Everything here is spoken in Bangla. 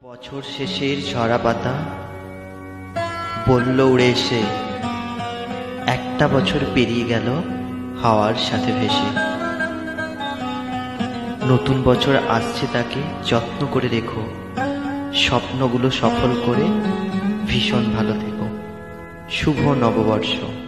বছর শেষের ঝরা পাতা বলল উড়ে এসে, একটা বছর পেরিয়ে গেল হাওয়ার সাথে ভেসে। নতুন বছর আসছে, তাকে যত্ন করে রেখো, স্বপ্নগুলো সফল করে ভীষণ ভালো থেকো। শুভ নববর্ষ।